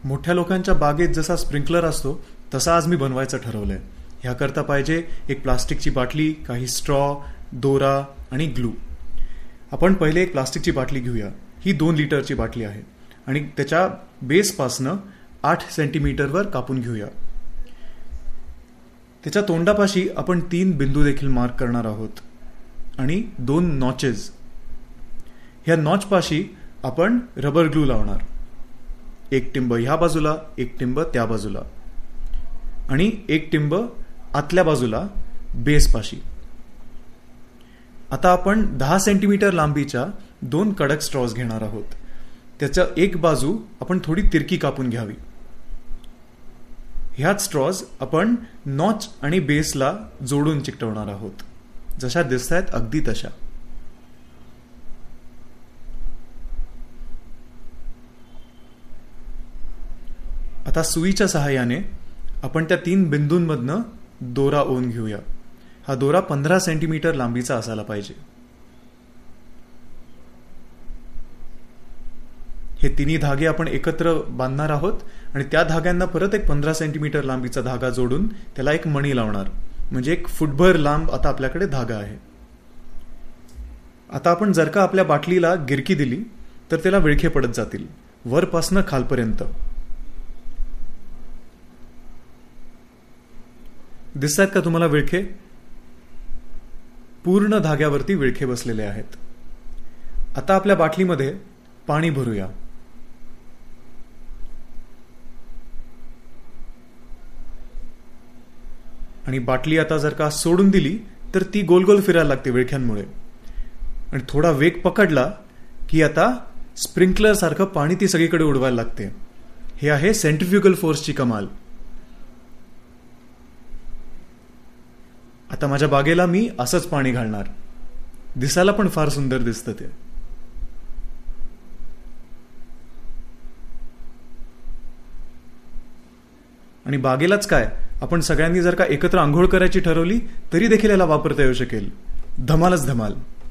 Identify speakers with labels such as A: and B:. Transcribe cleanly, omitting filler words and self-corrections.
A: मोठ्या लोकांच्या बागेत जसा स्प्रिंकलर असतो तसा आज मी बनवायचं ठरवलंय. ह्याकरता पाहिजे एक प्लास्टिकची बाटली, काही स्ट्रॉ, दोरा आणि ग्लू. आपण पहिले एक प्लास्टिकची बाटली घेऊया. ही 2 लिटरची बाटली आहे आणि त्याच्या बेसपासनं 8 सेंटीमीटरवर कापून घेऊया. त्याच्या तोंडापाशी आपण 3 बिंदू देखील मार्क करणार आहोत आणि 2 नॉचेस. ह्या नॉचपाशी आपण रबर ग्लू लावणार. एक टिंब ह्या बाजूला, एक टिंब त्या बाजूला आणि एक टिंब आतल्या बाजूला बेसपाशी. आता आपण 10 सेंटीमीटर लांबीच्या 2 कडक स्ट्रॉज घेणार आहोत. त्याच्या एक बाजू आपण थोडी तिरकी कापून घ्यावी. ह्याच स्ट्रॉज आपण नॉच आणि बेसला जोडून चिकटवणार आहोत, जशा दिसत आहेत अगदी तशा. आता सुईच्या सहाय्याने आपण त्या 3 बिंदूंमधनं दोरा ओवून घेऊया. हा दोरा 15 सेंटीमीटर लांबीचा असायला पाहिजे. हे तिन्ही धागे आपण एकत्र बांधणार आहोत आणि त्या धाग्यांना परत एक 15 सेंटीमीटर लांबीचा धागा जोडून त्याला एक मणी लावणार. म्हणजे एक फुटभर लांब आता आपल्याकडे धागा आहे. आता आपण जर का आपल्या बाटलीला गिरकी दिली तर त्याला विळखे पडत जातील वरपासनं खालपर्यंत. दिसतात का तुम्हाला विळखे? पूर्ण धाग्यावरती विळखे बसलेले आहेत. आता आपल्या बाटलीमध्ये पाणी भरूया. आणि बाटली आता जर का सोडून दिली तर ती गोल गोल फिरायला लागते विळख्यांमुळे. आणि थोडा वेग पकडला की आता स्प्रिंकलर सारखं पाणी ती सगळीकडे उडवायला लागते. हे आहे सेंट्रिफ्युगल फोर्सची कमाल. आता माझ्या बागेला मी असंच पाणी घालणार. दिसायला पण फार सुंदर दिसतं ते. आणि बागेलाच काय, आपण सगळ्यांनी जर का एकत्र आंघोळ करायची ठरवली तरी देखील याला वापरता येऊ शकेल. धमालच धमाल.